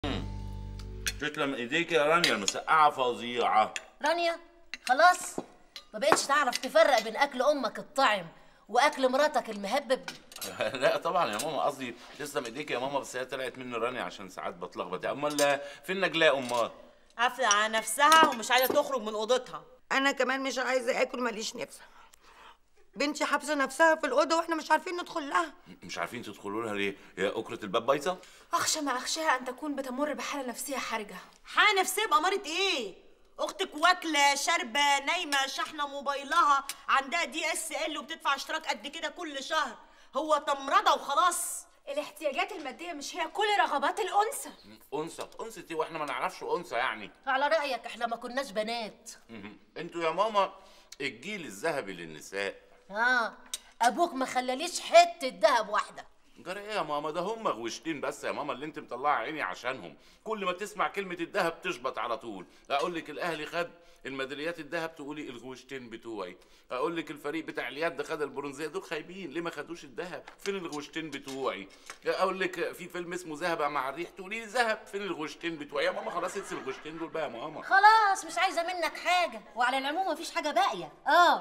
تسلم ايديك يا رانيا، المسقعه فظيعه. رانيا خلاص ما بقتش تعرف تفرق بين اكل امك الطعم واكل مراتك المهبب. لا طبعا يا ماما، قصدي تسلم ايديك يا ماما، بس هي طلعت مني رانيا عشان ساعات بتلخبط. امال فين نجلاء امال؟ قافله على نفسها ومش عايزه تخرج من اوضتها. انا كمان مش عايزه اكل، ماليش نفس. بنتي حابسه نفسها في الاوضه واحنا مش عارفين ندخل لها. مش عارفين تدخلوا لها ليه؟ هي اكره الباب بايظه؟ أخشى ما أخشاها أن تكون بتمر بحالة نفسية حرجة. حالة نفسيه بأمارة ايه؟ اختك واكله شاربه نايمه شاحنه موبايلها، عندها DSL وبتدفع اشتراك قد كده كل شهر. هو تمرضه وخلاص. الاحتياجات المادية مش هي كل رغبات الأنثى. انثى ايه واحنا ما نعرفش انثى يعني؟ على رايك احنا ما كناش بنات. انتوا يا ماما الجيل الذهبي للنساء. ابوك ما خلاليش حته دهب واحده. جرى ايه يا ماما؟ ده هم غوشتين بس يا ماما اللي انت مطلعه عيني عشانهم. كل ما تسمع كلمه الذهب تشبط على طول. اقول لك الاهلي خد الميداليات الذهب تقولي الغوشتين بتوعي. اقول لك الفريق بتاع اليد خد البرونزيه، دول خايبين ليه ما خدوش الذهب؟ فين الغوشتين بتوعي؟ اقول لك في فيلم اسمه ذهب مع الريح تقولي لي ذهب، فين الغوشتين بتوعي؟ يا ماما خلاص انسي الغوشتين دول بقى يا ماما. خلاص مش عايزه منك حاجه، وعلى العموم مفيش حاجه باقيه.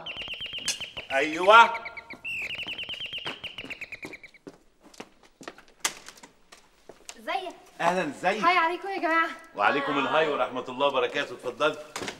ايوه ازيك؟ اهلا، ازيك؟ هاي عليكم يا جماعة. وعليكم الهاي ورحمه الله وبركاته. اتفضلي.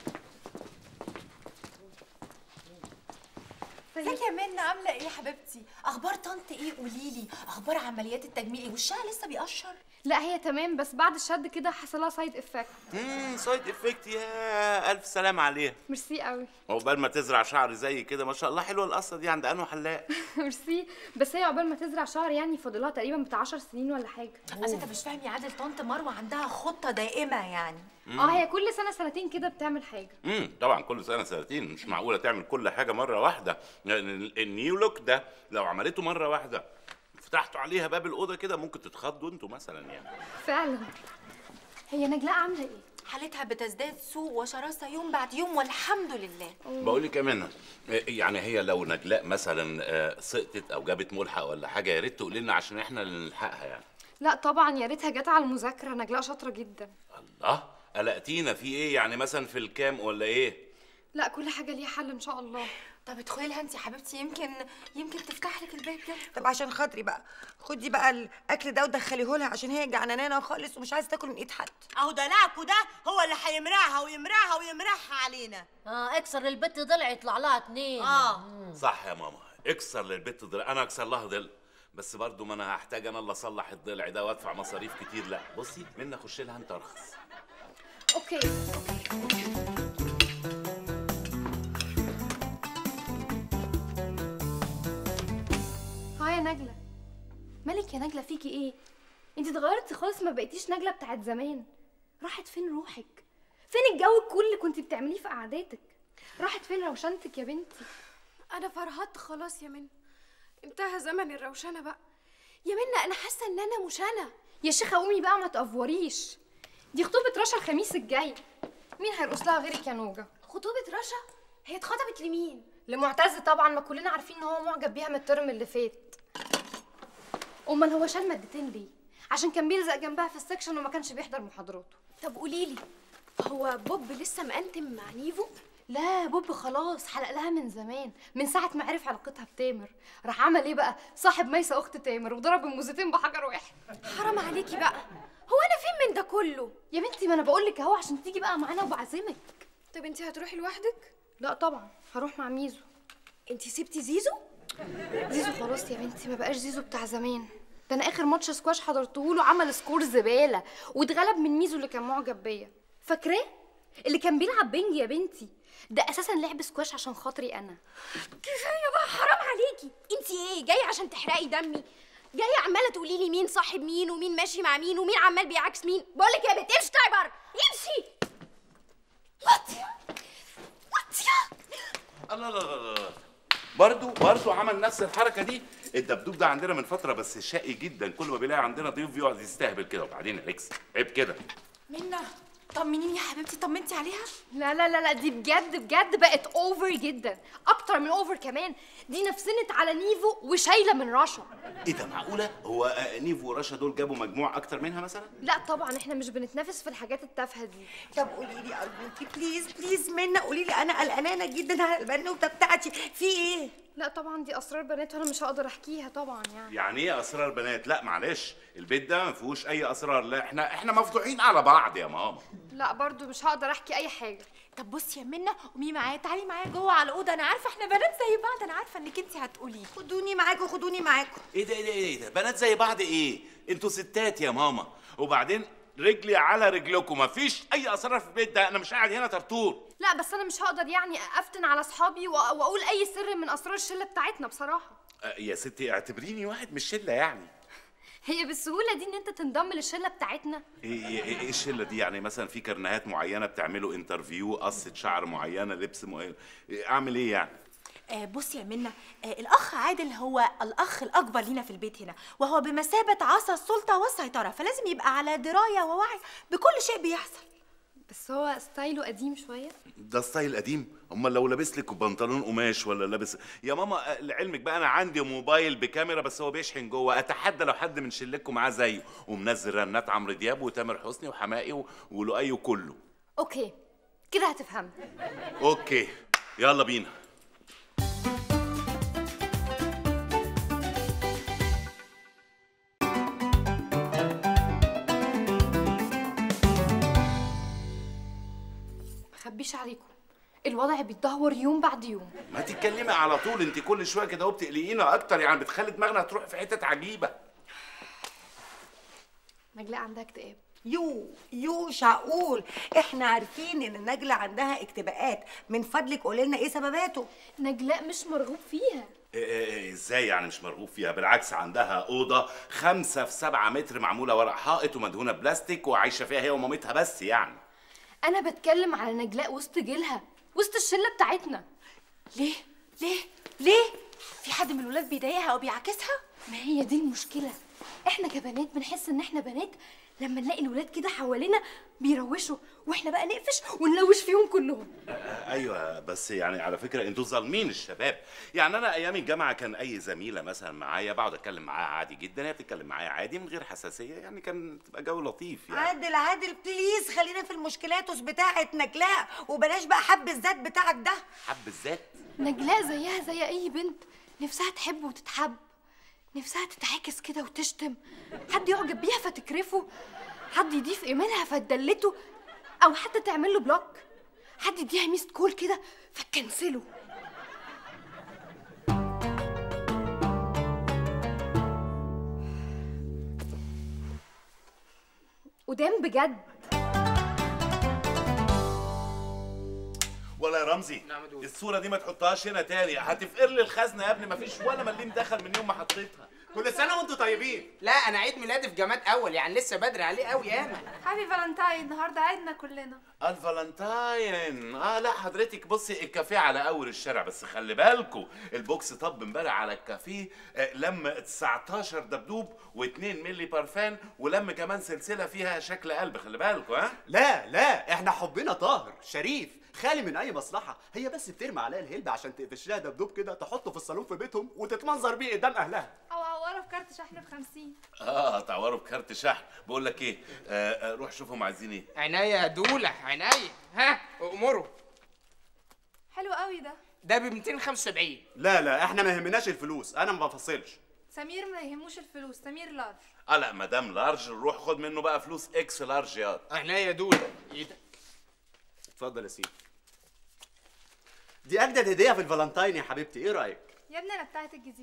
ازيك يا منى، عاملة ايه يا حبيبتي؟ أخبار طنط ايه؟ قوليلي، أخبار عمليات التجميل ايه؟ وشها لسه بيقشر؟ لا هي تمام، بس بعد الشد كده حصل لها سايد افكت. سايد افكت؟ يا الف سلام عليها. ميرسي قوي. عقبال ما تزرع شعر زي كده ما شاء الله. حلوه القصه دي عند انو حلاق. ميرسي، بس هي عقبال ما تزرع شعر يعني فاضلها تقريبا بتاع 10 سنين ولا حاجه. أصل أنت مش فاهم يا عادل، طنط مروة عندها خطة دائمة يعني. هي كل سنه سنتين كده بتعمل حاجه. طبعا كل سنه سنتين، مش معقوله تعمل كل حاجه مره واحده. النيو لوك ده لو عملته مره واحده فتحتوا عليها باب الاوضه كده ممكن تتخضوا انتوا مثلا يعني. فعلا. هي نجلاء عامله ايه؟ حالتها بتزداد سوء وشراسة يوم بعد يوم والحمد لله. بقول لك يا منى، يعني هي لو نجلاء مثلا سقطت او جابت ملحق ولا حاجه يا ريت تقولي لنا عشان احنا اللي نلحقها يعني. لا طبعا، يا ريتها جت على المذاكره، نجلاء شاطره جدا. الله، قلقتينا في ايه يعني؟ مثلا في الكام ولا ايه؟ لا كل حاجه ليها حل ان شاء الله. طب ادخلي لها انت يا حبيبتي، يمكن تفتح لك الباب ده. طب عشان خاطري بقى خدي بقى الاكل ده ودخليه لها، عشان هي جعانانه خالص ومش عايزه تاكل من ايد حد. اهو دلعكوا ده هو اللي هيمرعها ويمرعها ويمرعها علينا. اكسر البت ضلع يطلع لها 2. صح يا ماما، اكسر للبت ضلع. انا اكسر لها ضلع، بس برضو ما انا هحتاج انا اللي اصلح الضلع ده وادفع مصاريف كتير. لا بصي منى، خش لها انت ارخص. اوكي. هاي يا نجلة، مالك يا نجلة؟ فيكي ايه؟ انت اتغيرتي خالص، ما بقيتيش نجلة بتاعت زمان. راحت فين روحك؟ فين الجو الكل اللي كنت بتعمليه في قعداتك؟ راحت فين روشنتك يا بنتي؟ انا فرهدت خلاص يا منى، انتهى زمن الروشنه بقى يا منى. انا حاسه ان انا مش انا. يا شيخه قومي بقى ما تقفوريش، دي خطوبه رشا الخميس الجاي. مين هيرقص لها غيرك يا نوجه؟ خطوبه رشا؟ هي اتخطبت لمين؟ لمعتز طبعا، ما كلنا عارفين ان هو معجب بيها من الترم اللي فات. امال هو شال مادتين ليه؟ عشان كان بيلزق جنبها في السكشن وما كانش بيحضر محاضراته. طب قوليلي، هو بوب لسه مقنتم مع نيفو؟ لا بوب خلاص حلق لها من زمان، من ساعه ما عرف علاقتها بتامر. راح عمل ايه بقى؟ صاحب ميسه اخت تامر وضرب الموزتين بحجر واحد. حرام عليكي بقى، هو انا فين من ده كله؟ يا بنتي ما انا بقول لك اهو عشان تيجي بقى معانا وبعزمك. طب انتي هتروحي لوحدك؟ لا طبعا هروح مع ميزو. انتي سبتي زيزو؟ زيزو خلاص يا بنتي، ما بقاش زيزو بتاع زمان. ده انا اخر ماتش سكواش حضرته له عمل سكور زباله واتغلب من ميزو اللي كان معجب بيا. فاكراه؟ اللي كان بيلعب بينج يا بنتي، ده اساسا لعب سكواش عشان خاطري انا. كفايه بقى، حرام عليكي. انتي ايه جايه عشان تحرقي دمي؟ جايه عماله تقولي لي مين صاحب مين ومين ماشي مع مين ومين عمال بيعكس مين. بقول لك يا بنت امشي طلعي بره، امشي. واطيه واطيه. الله لا لا لا، برضو عمل نفس الحركه دي. الدبدوب ده عندنا من فتره بس شقي جدا، كل ما بيلاقي عندنا ضيوف يقعد يستهبل كده. وبعدين يا ريكس عيب كده. منى طمنيني يا حبيبتي، طمنتي عليها؟ لا لا لا لا، دي بجد بجد بقت اوفر جدا، اكتر من اوفر كمان. دي نفسنت على نيفو وشايله من رشا. ايه ده معقوله؟ هو نيفو ورشا دول جابوا مجموع اكتر منها مثلا؟ لا طبعا احنا مش بنتنافس في الحاجات التافهه دي. طب قولي لي ارجوكي بليز بليز منى، قولي لي انا قلقانه جدا على البنوته بتاعتي، في ايه؟ لا طبعا دي اسرار بنات وانا مش هقدر احكيها طبعا يعني. يعني ايه اسرار بنات؟ لا معلش، البيت ده ما فيهوش اي اسرار. لا احنا مفضوحين على بعض يا ماما. لا برضو مش هقدر احكي اي حاجه. طب بصي يا منى، قومي معايا، تعالي معايا جوه على الاوضه، انا عارفه احنا بنات زي بعض، انا عارفه انك انت هتقولي. خدوني معاكم خدوني معاكم. ايه ده بنات زي بعض ايه؟ انتوا ستات يا ماما. وبعدين رجلي على رجلكم، مفيش اي اسرار في البيت ده، انا مش قاعد هنا طرطور. لا بس انا مش هقدر يعني افتن على اصحابي واقول اي سر من اسرار الشله بتاعتنا بصراحه. يا ستي اعتبريني واحد من الشله يعني. هي بالسهوله دي ان انت تنضم للشله بتاعتنا؟ ايه الشله دي؟ يعني مثلا في كرنيهات معينه بتعملوا انترفيو، قصه شعر معينه، لبس معين، اعمل ايه يعني؟ بصي يا منى، الاخ عادل هو الاخ الاكبر لينا في البيت هنا، وهو بمثابه عصا السلطه والسيطره، فلازم يبقى على درايه ووعي بكل شيء بيحصل. بس هو ستايله قديم شويه. ده ستايل قديم؟ امال لو لابس لك بنطلون قماش ولا لابس يا ماما لعلمك بقى انا عندي موبايل بكاميرا بس هو بيشحن جوه، اتحدى لو حد من شلتكم معاه زيه ومنزل رنات عمرو دياب وتامر حسني وحماقي ولؤي وكله. اوكي كده هتفهمني. اوكي يلا بينا. مخبيش عليكم، الوضع بيتدهور يوم بعد يوم. ما تتكلمي على طول، انت كل شويه كده وبتقلقينا اكتر، يعني بتخلي دماغنا تروح في حتت عجيبه. نجلاء عندها اكتئاب. مش هقول، احنا عارفين ان نجلة عندها اكتئابات، من فضلك قولي لنا ايه سبباته. نجلاء مش مرغوب فيها. ازاي يعني مش مرغوب فيها؟ بالعكس عندها اوضه 5 في 7 متر معموله ورق حائط ومدهونه بلاستيك وعايشه فيها هي ومامتها بس يعني. انا بتكلم على نجلاء وسط جيلها، وسط الشله بتاعتنا. ليه ليه في حد من الولاد بيضايقها او بيعاكسها؟ ما هي دي المشكله، احنا كبنات بنحس ان احنا بنات لما نلاقي الولاد كده حوالينا بيروشوا، واحنا بقى نقفش ونلوش فيهم كلهم. ايوه بس يعني على فكره انتوا ظالمين الشباب. يعني انا ايام الجامعه كان اي زميله مثلا معايا بقعد اتكلم معاها عادي جدا، هي بتتكلم معايا عادي من غير حساسيه، يعني كان تبقى جو لطيف يعني. عادل بليز خلينا في المشكلاتوس بتاعه نجلاء، وبلاش بقى حب الذات بتاعك ده. حب الذات؟ نجلاء زيها زي اي بنت، نفسها تحب وتتحب، نفسها تتعاكس كده وتشتم، حد يعجب بيها فتكرفه، حد يضيف ايميلها فتدلته، او حتى تعمل له بلوك، حد يديها ميست كول كده فتكنسله. قدام بجد. ولا يا رمزي الصوره دي ما تحطهاش هنا تاني، هتفقر لي الخزنه يا ابني، ما فيش ولا مليم دخل من يوم ما حطيتها. كل سنه وانتم طيبين. لا انا عيد ميلادي في جماد اول، يعني لسه بدري عليه قوي ياما. هابي فالنتاين، النهارده عيدنا كلنا. الفالنتاين. لا حضرتك بصي الكافيه على اول الشارع، بس خلي بالكوا البوكس طب امبارح على الكافيه لم 19 دبدوب و2 ملي بارفان، ولم كمان سلسله فيها شكل قلب، خلي بالكوا. ها لا احنا حبنا طاهر شريف خالي من اي مصلحه، هي بس بترمي عليها الهلب عشان تقفش لها دبدوب كده تحطه في الصالون في بيتهم وتتمنظر بيه قدام اهلها. او عواره بكارت شحن ب50. تعوروا بكارت شحن. بقول لك ايه، روح شوفهم عايزين ايه. عينيا يا دوله عينيا. ها امروا. حلو قوي ده ب 275. لا احنا ما يهمناش الفلوس، انا ما بفصلش. سمير ما يهموش الفلوس، سمير لارج. لا مدام لارج روح خد منه بقى فلوس اكس لارج ياض. عينيا يا دوله. ايه ده؟ اتفضل يا سيدي. دي اجدد هديه في الفالنتاين يا حبيبتي، ايه رايك؟ يا ابني انا بتاعت الجديد.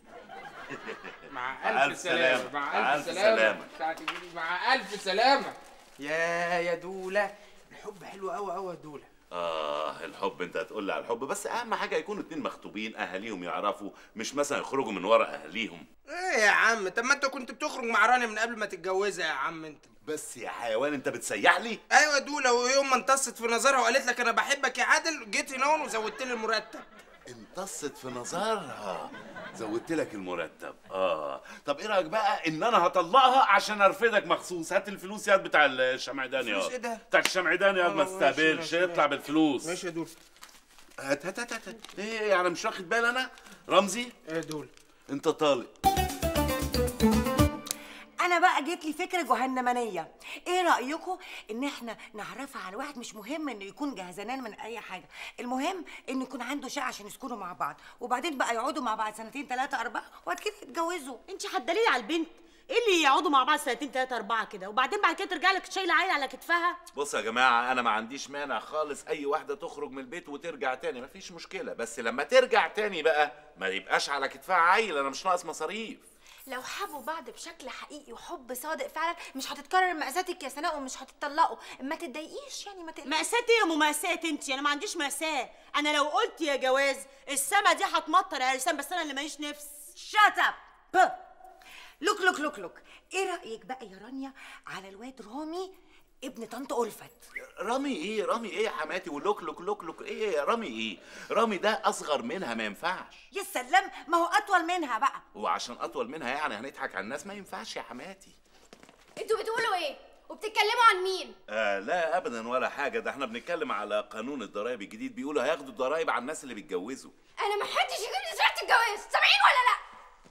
مع الف سلامه. مع الف سلامه. بتاعت الجديد مع الف سلامه. يا دوله الحب حلو قوي قوي يا دوله. الحب انت هتقول لي على الحب، بس اهم حاجه يكونوا 2 مخطوبين اهاليهم يعرفوا، مش مثلا يخرجوا من ورا اهاليهم. ايه يا عم، طب ما انت كنت بتخرج مع راني من قبل ما تتجوزها يا عم انت. بس يا حيوان انت بتسيح لي. ايوه دوله، ويوم ما انتصت في نظرها وقالت لك انا بحبك يا عادل جيت هنا وزودت لي المرتب. امتصت في نظرها؟ زودت لك المرتب. طب ايه رايك بقى ان انا هطلقها عشان ارفدك مخصوص؟ هات الفلوس يا بتاع الشمعداني يا فلوس ايه ده؟ بتاع الشمعداني يا ما تستقبلش، اطلع بالفلوس. ماشي يا دول. هات ايه يعني مش واخد بالي انا؟ رمزي ايه دول؟ انت طالق. انا بقى جت لي فكره جهنمانيه. ايه رايكم ان احنا نعرفها على واحد؟ مش مهم انه يكون جهزانان من اي حاجه، المهم انه يكون عنده شقه عشان يسكنوا مع بعض، وبعدين بقى يقعدوا مع بعض سنتين 3 4 وبعد كده يتجوزوا. انت حدليه على البنت، ايه اللي يقعدوا مع بعض سنتين 3 4 كده وبعدين بعد كده ترجع لك شايله عيل على كتفها؟ بص يا جماعه، انا ما عنديش مانع خالص اي واحده تخرج من البيت وترجع تاني، مفيش مشكله، بس لما ترجع تاني بقى ما يبقاش على كتفها عيل، انا مش ناقص مصاريف. لو حبوا بعض بشكل حقيقي وحب صادق فعلا مش هتتكرر مأساتك يا سناء ومش هتتطلقوا. ما تتضايقيش يعني، ما تقلقيش. مأساة ايه يا مماساة انت؟ انا ما عنديش مأساة، انا لو قلت يا جواز السما دي هتمطر يا عرسان، بس انا اللي ماليش نفس. شات اب. لوك لوك لوك لوك، ايه رايك بقى يا رانيا على الواد رامي ابن طنط ألفت؟ رامي ايه يا حماتي؟ ولوك لوك لوك لوك ايه يا رامي؟ ايه رامي ده اصغر منها، ما ينفعش. يا سلام، ما هو اطول منها بقى. وعشان اطول منها يعني هنضحك على الناس؟ ما ينفعش يا حماتي. انتوا بتقولوا ايه وبتتكلموا عن مين؟ لا ابدا ولا حاجه، ده احنا بنتكلم على قانون الضرايب الجديد، بيقولوا هياخدوا الضرايب على الناس اللي بيتجوزوا. انا ما حدش يجيب لي سيره الجواز، سامعين ولا لا؟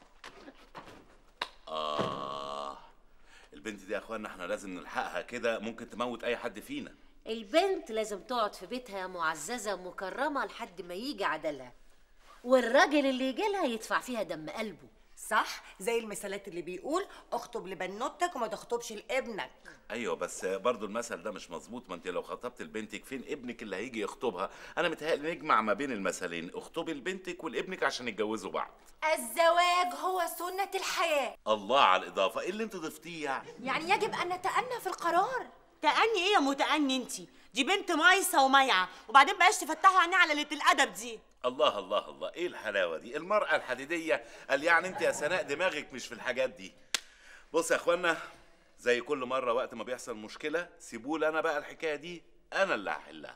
البنت دي يا اخوانا احنا لازم نلحقها كده، ممكن تموت اي حد فينا. البنت لازم تقعد في بيتها معززه ومكرمه لحد ما يجي عدلها، والراجل اللي يجي لها يدفع فيها دم قلبه. صح، زي المثالات اللي بيقول اخطب لبنوتك وما تخطبش لابنك. ايوه بس برضو المثل ده مش مظبوط، ما انت لو خطبت لبنتك فين ابنك اللي هيجي يخطبها؟ انا متهيألي نجمع ما بين المثلين، اخطبي لبنتك ولابنك عشان يتجوزوا بعض. الزواج هو سنة الحياة. الله على الاضافه، ايه اللي انت ضفتيه يعني يجب ان نتأنى في القرار. تأني ايه يا متأني انت؟ دي بنت مايسه ومايعه، وبعدين بقاش تفتحوا عينيها على قله الادب دي. الله الله الله، ايه الحلاوه دي؟ المرأة الحديدية قال يعني انت يا سناء دماغك مش في الحاجات دي. بص يا اخوانا، زي كل مرة وقت ما بيحصل مشكلة سيبوا لي انا بقى الحكاية دي، انا اللي هحلها.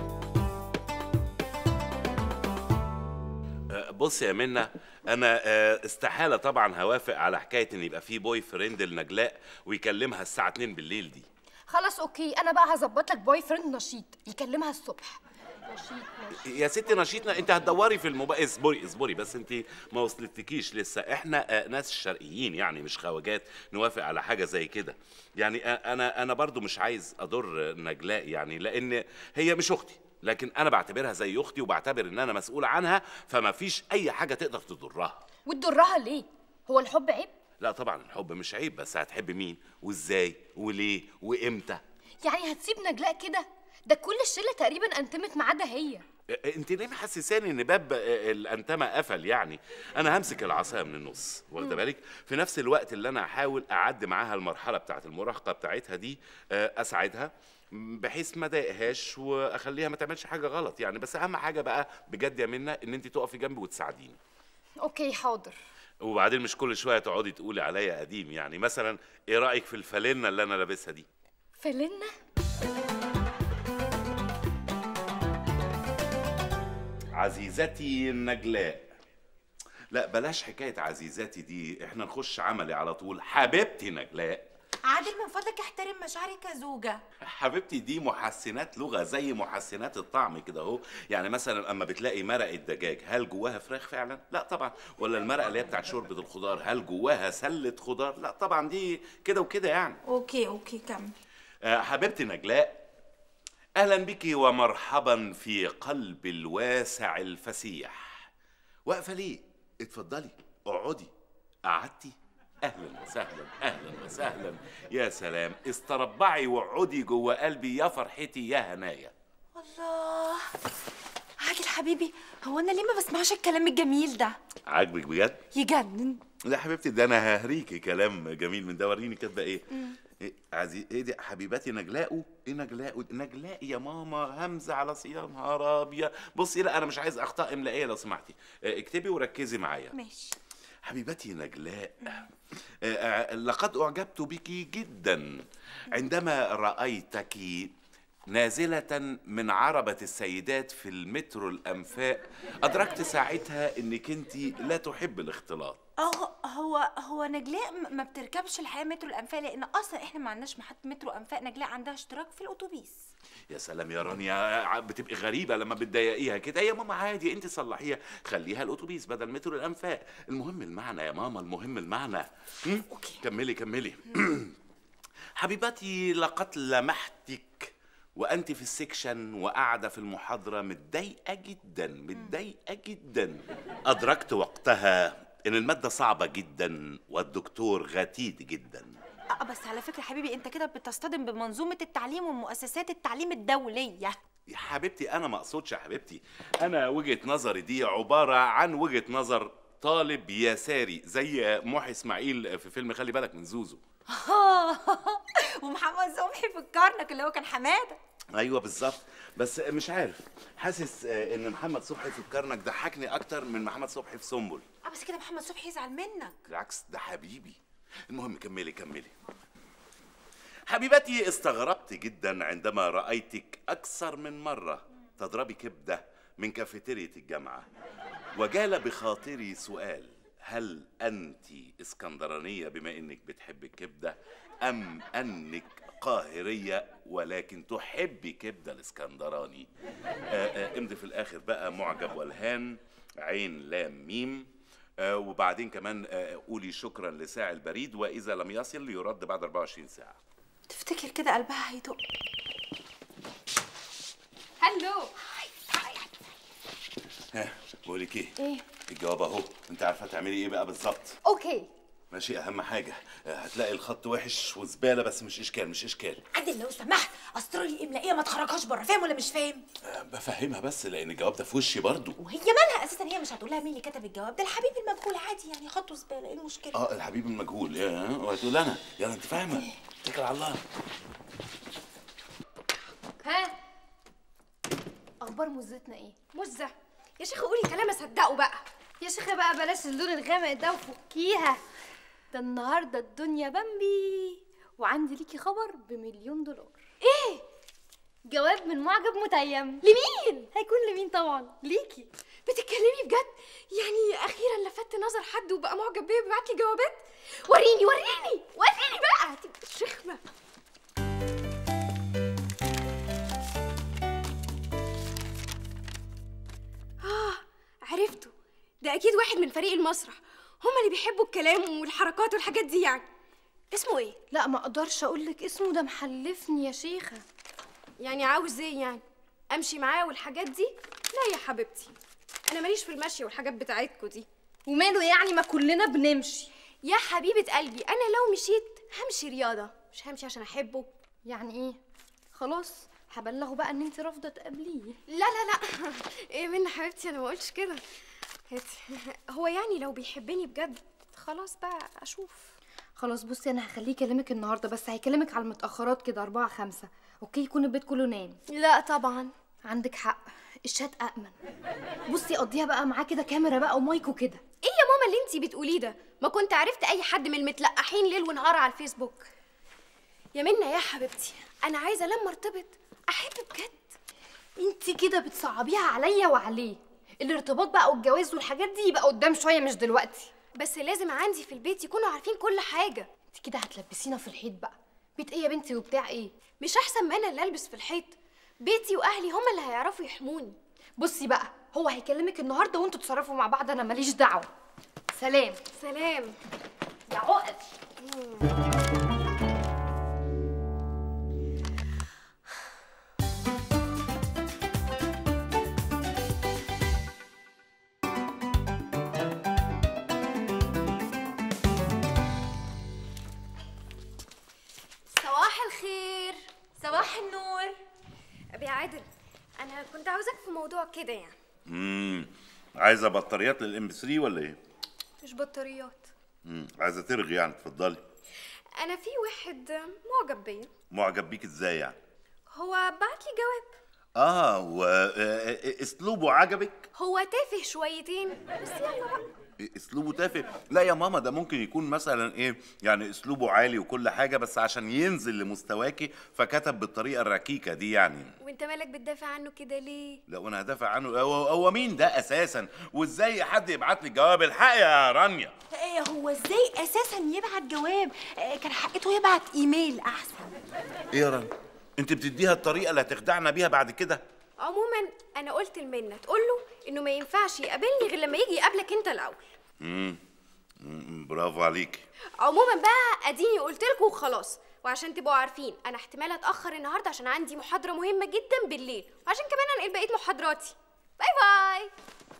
بص يا منى، انا استحالة طبعا هوافق على حكاية ان يبقى في بوي فريند لنجلاء ويكلمها الساعة 2 بالليل دي. خلاص اوكي، انا بقى هظبط لك بوي فريند نشيط يكلمها الصبح. يا ستي نشيطنا، انت هتدوري في الموبايل. اصبري بس، انت ما وصلتكيش لسه. احنا ناس شرقيين يعني مش خواجات نوافق على حاجه زي كده. يعني انا برضو مش عايز اضر نجلاء يعني، لان هي مش اختي، لكن انا بعتبرها زي اختي وبعتبر ان انا مسؤول عنها، فما فيش اي حاجه تقدر تضرها. وتضرها ليه؟ هو الحب عيب؟ لا طبعا الحب مش عيب، بس هتحب مين وازاي وليه وامتى؟ يعني هتسيب نجلاء كده؟ ده كل الشله تقريبا انتمت ما عدا هي. انت ليه محسساني ان باب الانتمه قفل؟ يعني انا همسك العصايه من النص، واخده بالك؟ في نفس الوقت اللي انا هحاول اعدي معاها المرحله بتاعت المراهقه بتاعتها دي، اساعدها بحيث ما اضايقهاش واخليها ما تعملش حاجه غلط يعني. بس اهم حاجه بقى بجد يا منى ان انت تقفي جنبي وتساعديني. اوكي حاضر. وبعدين مش كل شويه تقعدي تقولي عليا قديم. يعني مثلا ايه رايك في الفالينه اللي انا لابسها دي؟ فالينة؟ عزيزتي نجلاء. لا بلاش حكايه عزيزتي دي، احنا نخش عملي على طول. حبيبتي نجلاء. عادل من فضلك احترم مشاعري كزوجة. حبيبتي دي محسنات لغه زي محسنات الطعم كده اهو. يعني مثلا اما بتلاقي مرقه دجاج، هل جواها فراخ فعلا؟ لا طبعا. ولا المرقه اللي هي بتاعت شوربه الخضار، هل جواها سله خضار؟ لا طبعا، دي كده وكده يعني. اوكي كمل. حبيبتي نجلاء، اهلا بك ومرحبا في قلب الواسع الفسيح. واقفه ليه؟ اتفضلي اقعدي. قعدتي؟ اهلا وسهلا اهلا وسهلا. يا سلام، استربعي واقعدي جوه قلبي يا فرحتي يا هنايا. الله، عادل حبيبي، هو انا ليه ما بسمعش الكلام الجميل ده؟ عاجبك بجد؟ يجنن. لا حبيبتي، ده انا ههريكي كلام جميل من ده. وريني كاتبه ايه؟ ايه دي حبيبتي نجلاء؟ ايه نجلاء؟ نجلاء يا ماما، همزه على صيام. نهار ابيض. بصي لا انا مش عايز اخطاء املائيه لو سمحتي. اكتبي وركزي معايا. ماشي. حبيبتي نجلاء، لقد اعجبت بك جدا عندما رايتك نازلة من عربة السيدات في المترو الأنفاق، أدركت ساعتها إنك أنت لا تحب الاختلاط. هو نجلاء ما بتركبش الحقيقه مترو الانفاق، لان اصلا احنا ما عندناش محطه مترو انفاق. نجلاء عندها اشتراك في الاتوبيس. يا سلام يا رانيا، بتبقي غريبة لما بتضايقيها كده. يا ماما عادي، انت صلحيها، خليها الاتوبيس بدل مترو الانفاق. المهم المعنى يا ماما، المهم المعنى. اوكي كملي. حبيبتي، لقد لمحتك وانت في السكشن وقاعده في المحاضره متضايقه جدا. ادركت وقتها ان الماده صعبه جدا والدكتور غتيت جدا. بس على فكره حبيبي، انت كده بتصطدم بمنظومه التعليم ومؤسسات التعليم الدوليه. يا حبيبتي انا ما اقصدش يا حبيبتي، انا وجهه نظري دي عباره عن وجهه نظر طالب يساري زي محي اسماعيل في فيلم خلي بالك من زوزو. ومحمد صبحي في الكرنك اللي هو كان حماده. ايوه بالظبط، بس مش عارف، حاسس ان محمد صبحي في الكرنك ضحكني اكتر من محمد صبحي في سنبل. بس كده محمد صبحي يزعل منك. بالعكس ده حبيبي. المهم كملي. حبيبتي، استغربت جدا عندما رأيتك أكثر من مرة تضربي كبدة من كافيتيريا الجامعة، وجال بخاطري سؤال: هل أنت اسكندرانية بما إنك بتحب الكبدة، أم أنك قاهرية ولكن تحبي كبدة الاسكندراني؟ امضي في الآخر بقى معجب والهان عين لام ميم، وبعدين كمان قولي شكرا لساعي البريد، وإذا لم يصل يرد بعد 24 ساعة. تفتكر كده قلبها هيدق؟ هلو. بقول لك ايه؟ ايه؟ الجواب اهو، انت عارفه تعملي ايه بقى بالظبط؟ اوكي ماشي. اهم حاجه هتلاقي الخط وحش وزباله، بس مش اشكال. عادل لو سمحت، اسطر لي الاملائيه ما تخرجهاش بره، فاهم ولا مش فاهم؟ بفهمها بس لان الجواب ده في وشي برضه. وهي مالها اساسا؟ هي مش هتقول لها مين اللي كتب الجواب ده؟ الحبيب المجهول عادي يعني، خطه زباله، ايه المشكله؟ الحبيب المجهول. وهتقول انا يلا انت فاهمه. اتكل على الله. ها، اخبار مزتنا ايه؟ مزه يا شيخه، قولي كلام اصدقه بقى يا شيخه. بقى بلاش اللون الغامق ده وفكيها. ده النهارده الدنيا بامبي، وعندي ليكي خبر ب1,000,000 $. ايه؟ جواب من معجب متيم. لمين؟ هيكون لمين طبعا، ليكي. بتتكلمي بجد؟ يعني اخيرا لفت نظر حد وبقى معجب بيا بيبعت لي جوابات؟ وريني بقى، هتبقى الشخمه. عرفته، ده اكيد واحد من فريق المسرح، هما اللي بيحبوا الكلام والحركات والحاجات دي يعني. اسمه ايه؟ لا ما اقدرش اقولك اسمه، ده محلفني يا شيخه. يعني عاوز ايه يعني؟ امشي معاه والحاجات دي؟ لا يا حبيبتي، انا ماليش في المشي والحاجات بتاعتكوا دي. وماله يعني، ما كلنا بنمشي. يا حبيبه قلبي، انا لو مشيت همشي رياضه، مش همشي عشان احبه. يعني ايه؟ خلاص هبلغه بقى ان انت رافضه تقابليه. لا ايه منى حبيبتي، انا ما قلتش كده. هو يعني لو بيحبني بجد خلاص بقى اشوف. خلاص بصي، انا هخليه يكلمك النهارده، بس هيكلمك على المتاخرات كده 4 5، اوكي؟ يكون البيت كله نام. لا طبعا عندك حق، الشات امن. بصي قضيها بقى معاه كده كاميرا بقى ومايك وكده. ايه يا ماما اللي انتي بتقوليه ده؟ ما كنت عرفت اي حد من المتلقحين ليل ونهار على الفيسبوك. يا منى يا حبيبتي، انا عايزه لما ارتبط احب بجد. انتي كده بتصعبيها عليا وعليه. الارتباط بقى والجواز والحاجات دي يبقى قدام شويه مش دلوقتي. بس لازم عندي في البيت يكونوا عارفين كل حاجه. انت كده هتلبسينا في الحيط بقى. بيت ايه يا بنتي وبتاع ايه؟ مش احسن ما انا اللي البس في الحيط؟ بيتي واهلي هم اللي هيعرفوا يحموني. بصي بقى، هو هيكلمك النهارده وانتوا تتصرفوا مع بعض، انا ماليش دعوه. سلام. يا عقد. صباح الخير. صباح النور. ابي عادل، انا كنت عاوزك في موضوع كده يعني. عايزه بطاريات للام 3 ولا ايه؟ مش بطاريات. عايزه ترغي يعني؟ اتفضلي. انا في واحد معجب بيا. معجب بيك ازاي يعني؟ هو بعت لي جواب. واسلوبه عجبك؟ هو تافه شويتين بس يلا بقى. اسلوبه تافه؟ لا يا ماما، ده ممكن يكون مثلا ايه يعني اسلوبه عالي وكل حاجه، بس عشان ينزل لمستواكي فكتب بالطريقه الركيكه دي يعني. وانت مالك بتدافع عنه كده ليه؟ لا وانا هدافع عنه؟ هو مين ده اساسا؟ وازاي حد يبعت لي جواب؟ الحق يا رانيا. هو ازاي اساسا يبعت جواب؟ كان حقته يبعت ايميل احسن. ايه يا رانيا، انت بتديها الطريقه اللي هتخدعنا بيها بعد كده؟ عموما انا قلت لمنى تقول له انه ما ينفعش يقابلني غير لما يجي يقابلك انت الاول. برافو عليك. عموما بقى اديني قلت لكم وخلاص، وعشان تبقوا عارفين انا احتمال اتاخر النهارده عشان عندي محاضره مهمه جدا بالليل، وعشان كمان انقل بقيه محاضراتي. باي باي.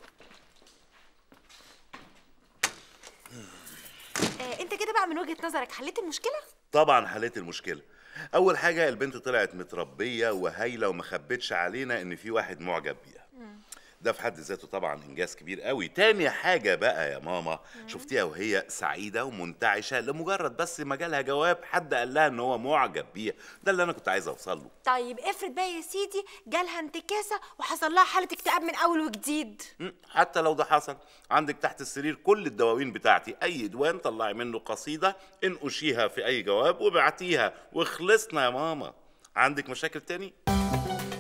انت كده بقى من وجهة نظرك حليت المشكلة؟ طبعا حليت المشكله. اول حاجه البنت طلعت متربيه وهايله وما خبتش علينا ان في واحد معجب بيها، ده في حد ذاته طبعا انجاز كبير قوي. تاني حاجه بقى يا ماما، شفتيها وهي سعيده ومنتعشه لمجرد بس ما جالها جواب حد قال لها ان هو معجب بيها، ده اللي انا كنت عايز اوصل له. طيب افرض بقى يا سيدي جالها انتكاسة وحصل لها حالة اكتئاب من اول وجديد. حتى لو ده حصل، عندك تحت السرير كل الدواوين بتاعتي، اي ديوان طلعي منه قصيده انقشيها في اي جواب وابعتيها وخلصنا يا ماما. عندك مشاكل تاني؟